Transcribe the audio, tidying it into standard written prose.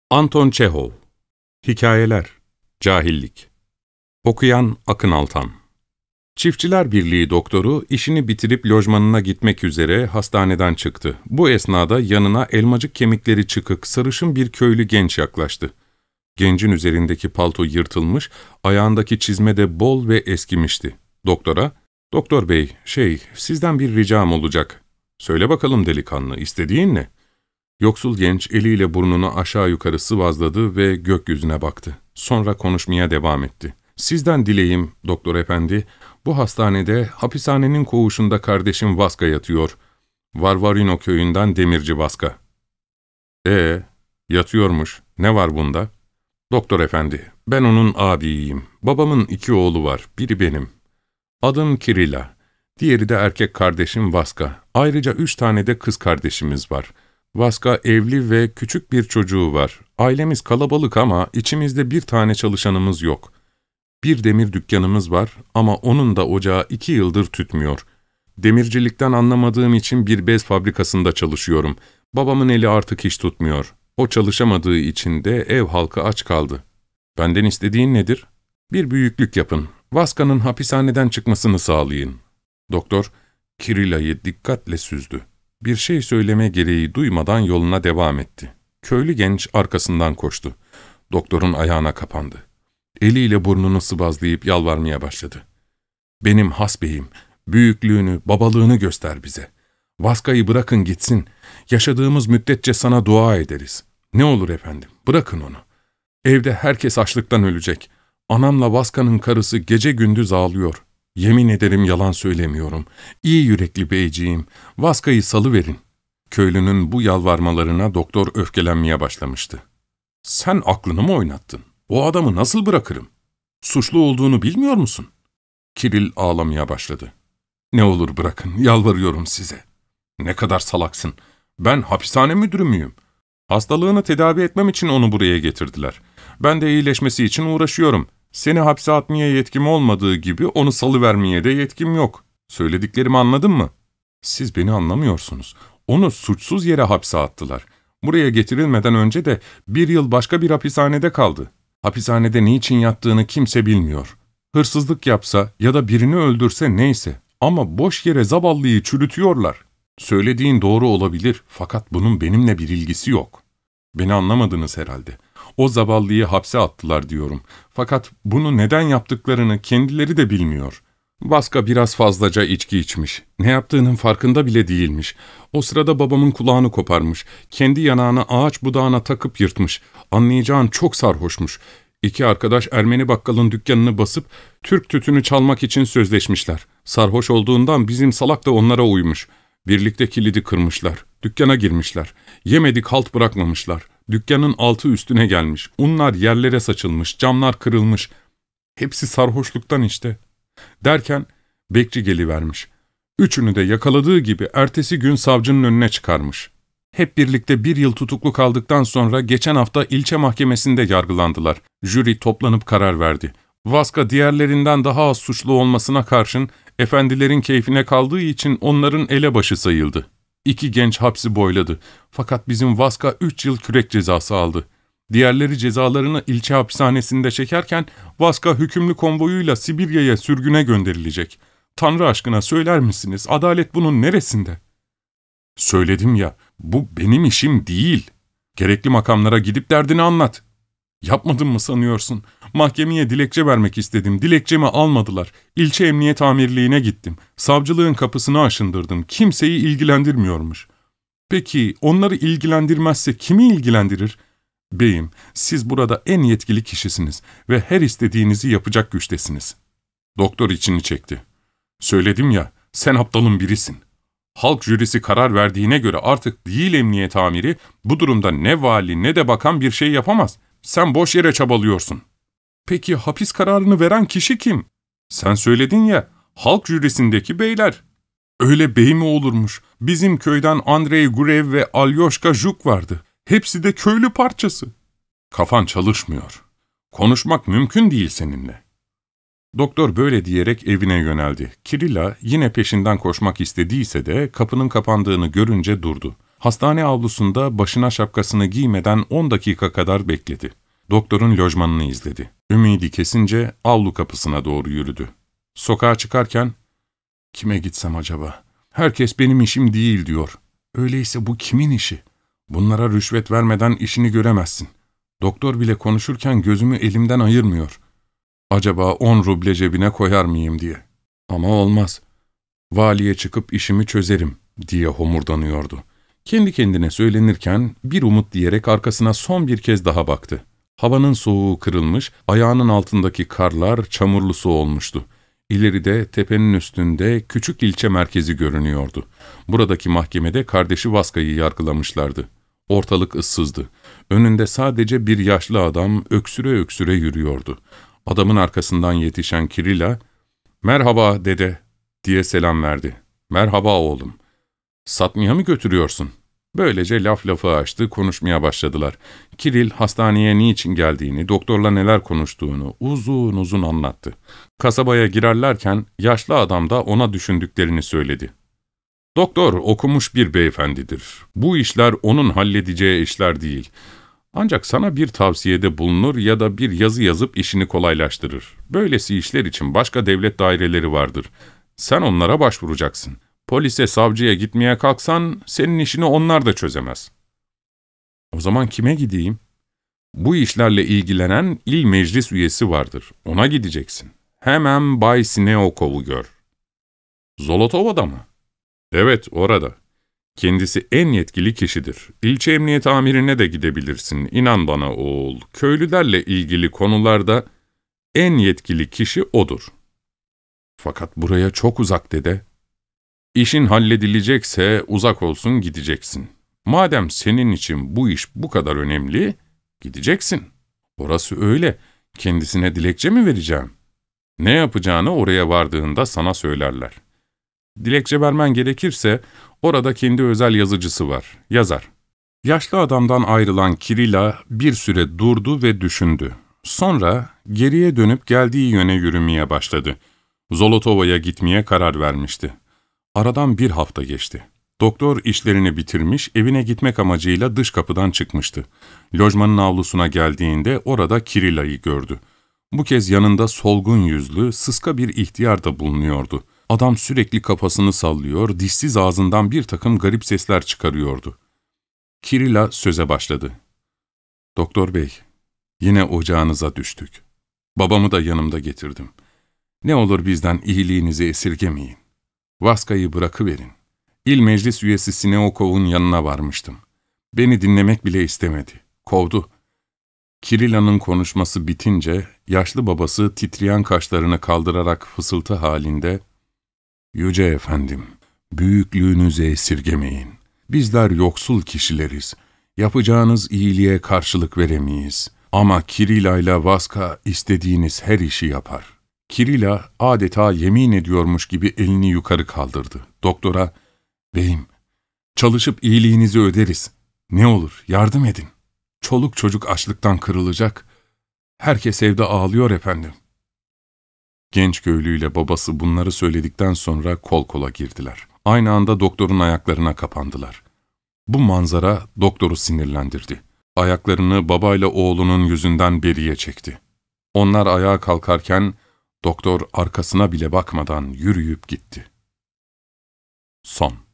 Anton Çehov. Hikayeler. Cahillik. Okuyan Akın Altan. Çiftçiler Birliği doktoru işini bitirip lojmanına gitmek üzere hastaneden çıktı. Bu esnada yanına elmacık kemikleri çıkık, sarışın bir köylü genç yaklaştı. Gencin üzerindeki palto yırtılmış, ayağındaki çizme de bol ve eskimişti. Doktora, ''Doktor bey, sizden bir ricam olacak. Söyle bakalım delikanlı, istediğin ne?'' Yoksul genç eliyle burnunu aşağı yukarı sıvazladı ve gökyüzüne baktı. Sonra konuşmaya devam etti. ''Sizden dileğim, doktor efendi, bu hastanede hapishanenin koğuşunda kardeşim Vaska yatıyor. Varvarino köyünden demirci Vaska.'' Yatıyormuş. Ne var bunda?'' ''Doktor efendi, ben onun abiyim. Babamın 2 oğlu var, biri benim. Adım Kirila, diğeri de erkek kardeşim Vaska. Ayrıca 3 tane de kız kardeşimiz var. Vaska evli ve küçük bir çocuğu var. Ailemiz kalabalık ama içimizde bir tane çalışanımız yok. Bir demir dükkanımız var ama onun da ocağı 2 yıldır tütmüyor. Demircilikten anlamadığım için bir bez fabrikasında çalışıyorum. Babamın eli artık hiç tutmuyor. O çalışamadığı için de ev halkı aç kaldı. Benden istediğin nedir? Bir büyüklük yapın. Vaska'nın hapishaneden çıkmasını sağlayın. Doktor, Kirila'yı dikkatle süzdü. Bir şey söyleme gereği duymadan yoluna devam etti. Köylü genç arkasından koştu. Doktorun ayağına kapandı. Eliyle burnunu sıvazlayıp yalvarmaya başladı. ''Benim has beyim, büyüklüğünü, babalığını göster bize. Vaska'yı bırakın gitsin. Yaşadığımız müddetçe sana dua ederiz. Ne olur efendim, bırakın onu. Evde herkes açlıktan ölecek. Anamla Vaska'nın karısı gece gündüz ağlıyor. Yemin ederim yalan söylemiyorum. İyi yürekli beyciğim, Vaska'yı salıverin.'' Köylünün bu yalvarmalarına doktor öfkelenmeye başlamıştı. ''Sen aklını mı oynattın? O adamı nasıl bırakırım? Suçlu olduğunu bilmiyor musun?'' Kiril ağlamaya başladı. ''Ne olur bırakın, yalvarıyorum size. Ne kadar salaksın. Ben hapishane müdürü müyüm? Hastalığını tedavi etmem için onu buraya getirdiler. Ben de iyileşmesi için uğraşıyorum. Seni hapse atmaya yetkim olmadığı gibi onu salıvermeye de yetkim yok. Söylediklerimi anladın mı? Siz beni anlamıyorsunuz. Onu suçsuz yere hapse attılar. Buraya getirilmeden önce de 1 yıl başka bir hapishanede kaldı. Hapishanede niçin yattığını kimse bilmiyor. Hırsızlık yapsa ya da birini öldürse neyse ama boş yere zavallıyı çürütüyorlar. Söylediğin doğru olabilir fakat bunun benimle bir ilgisi yok. Beni anlamadınız herhalde. O zavallıyı hapse attılar diyorum. Fakat bunu neden yaptıklarını kendileri de bilmiyor. Vaska biraz fazlaca içki içmiş. Ne yaptığının farkında bile değilmiş. O sırada babamın kulağını koparmış. Kendi yanağını ağaç budağına takıp yırtmış. Anlayacağın çok sarhoşmuş. 2 arkadaş Ermeni bakkalın dükkanını basıp Türk tütünü çalmak için sözleşmişler. Sarhoş olduğundan bizim salak da onlara uymuş. Birlikte kilidi kırmışlar. Dükkana girmişler. Yemedik halt bırakmamışlar. Dükkanın altı üstüne gelmiş. Unlar yerlere saçılmış. Camlar kırılmış. Hepsi sarhoşluktan işte. Derken bekçi gelivermiş. 3'ünü de yakaladığı gibi ertesi gün savcının önüne çıkarmış. Hep birlikte 1 yıl tutuklu kaldıktan sonra geçen hafta ilçe mahkemesinde yargılandılar. Jüri toplanıp karar verdi. Vaska diğerlerinden daha az suçlu olmasına karşın efendilerin keyfine kaldığı için onların elebaşı sayıldı. 2 genç hapsi boyladı. Fakat bizim Vaska 3 yıl kürek cezası aldı. Diğerleri cezalarını ilçe hapishanesinde çekerken Vaska hükümlü konvoyuyla Sibirya'ya sürgüne gönderilecek. Tanrı aşkına söyler misiniz, adalet bunun neresinde? Söyledim ya, bu benim işim değil. Gerekli makamlara gidip derdini anlat. Yapmadım mı sanıyorsun? Mahkemeye dilekçe vermek istedim. Dilekçemi almadılar. İlçe emniyet amirliğine gittim. Savcılığın kapısını aşındırdım. Kimseyi ilgilendirmiyormuş. Peki onları ilgilendirmezse kimi ilgilendirir? Beyim, siz burada en yetkili kişisiniz ve her istediğinizi yapacak güçtesiniz. Doktor içini çekti. Söyledim ya, sen aptalın birisin. Halk jürisi karar verdiğine göre artık değil emniyet amiri, bu durumda ne vali ne de bakan bir şey yapamaz. Sen boş yere çabalıyorsun. Peki hapis kararını veren kişi kim? Sen söyledin ya, halk jürisindeki beyler. Öyle bey mi olurmuş? Bizim köyden Andrei Gurev ve Alyoshka Juk vardı. Hepsi de köylü parçası. Kafan çalışmıyor. Konuşmak mümkün değil seninle. Doktor böyle diyerek evine yöneldi. Kirila yine peşinden koşmak istediyse de kapının kapandığını görünce durdu. Hastane avlusunda başına şapkasını giymeden 10 dakika kadar bekledi. Doktorun lojmanını izledi. Ümidi kesince avlu kapısına doğru yürüdü. Sokağa çıkarken, ''Kime gitsem acaba? Herkes benim işim değil diyor. Öyleyse bu kimin işi? Bunlara rüşvet vermeden işini göremezsin. Doktor bile konuşurken gözümü elimden ayırmıyor. Acaba 10 ruble cebine koyar mıyım diye. Ama olmaz. Valiye çıkıp işimi çözerim diye homurdanıyordu. Kendi kendine söylenirken bir umut diyerek arkasına son bir kez daha baktı. Havanın soğuğu kırılmış, ayağının altındaki karlar çamurlu su olmuştu. İleride tepenin üstünde küçük ilçe merkezi görünüyordu. Buradaki mahkemede kardeşi Vaska'yı yargılamışlardı. Ortalık ıssızdı. Önünde sadece bir yaşlı adam öksüre öksüre yürüyordu. Adamın arkasından yetişen Kirila, ''Merhaba dede'' diye selam verdi. ''Merhaba oğlum. Satmaya mı götürüyorsun?'' Böylece laf lafı açtı, konuşmaya başladılar. Kiril hastaneye niçin geldiğini, doktorla neler konuştuğunu uzun uzun anlattı. Kasabaya girerlerken yaşlı adam da ona düşündüklerini söyledi. ''Doktor okumuş bir beyefendidir. Bu işler onun halledeceği işler değil. Ancak sana bir tavsiyede bulunur ya da bir yazı yazıp işini kolaylaştırır. Böylesi işler için başka devlet daireleri vardır. Sen onlara başvuracaksın. Polise, savcıya gitmeye kalksan senin işini onlar da çözemez.'' ''O zaman kime gideyim?'' ''Bu işlerle ilgilenen il meclis üyesi vardır. Ona gideceksin. Hemen Bay Sineokov'u gör.'' ''Zolotova'da mı?'' ''Evet, orada. Kendisi en yetkili kişidir. İlçe emniyet amirine de gidebilirsin. İnan bana oğul, köylülerle ilgili konularda en yetkili kişi odur.'' ''Fakat buraya çok uzak dede.'' ''İşin halledilecekse uzak olsun gideceksin. Madem senin için bu iş bu kadar önemli, gideceksin. Orası öyle. Kendisine dilekçe mi vereceğim? Ne yapacağını oraya vardığında sana söylerler. Dilekçe vermen gerekirse orada kendi özel yazıcısı var, yazar.'' Yaşlı adamdan ayrılan Kirila bir süre durdu ve düşündü. Sonra geriye dönüp geldiği yöne yürümeye başladı. Zolotova'ya gitmeye karar vermişti. Aradan bir hafta geçti. Doktor işlerini bitirmiş, evine gitmek amacıyla dış kapıdan çıkmıştı. Lojmanın avlusuna geldiğinde orada Kirila'yı gördü. Bu kez yanında solgun yüzlü, sıska bir ihtiyar da bulunuyordu. Adam sürekli kafasını sallıyor, dişsiz ağzından bir takım garip sesler çıkarıyordu. Kirila söze başladı. ''Doktor bey, yine ocağınıza düştük. Babamı da yanımda getirdim. Ne olur bizden iyiliğinizi esirgemeyin. Vaska'yı bırakıverin. İl meclis üyesi Sineokov'un yanına varmıştım. Beni dinlemek bile istemedi. Kovdu.'' Kirila'nın konuşması bitince yaşlı babası titreyen kaşlarını kaldırarak fısıltı halinde ''Yüce efendim, büyüklüğünüzü esirgemeyin. Bizler yoksul kişileriz. Yapacağınız iyiliğe karşılık veremeyiz. Ama Kirila ile Vaska istediğiniz her işi yapar.'' Kirila adeta yemin ediyormuş gibi elini yukarı kaldırdı. Doktora, ''Beyim, çalışıp iyiliğinizi öderiz. Ne olur yardım edin. Çoluk çocuk açlıktan kırılacak. Herkes evde ağlıyor efendim.'' Genç köylüyle babası bunları söyledikten sonra kol kola girdiler. Aynı anda doktorun ayaklarına kapandılar. Bu manzara doktoru sinirlendirdi. Ayaklarını babayla oğlunun yüzünden beriye çekti. Onlar ayağa kalkarken doktor arkasına bile bakmadan yürüyüp gitti. Son.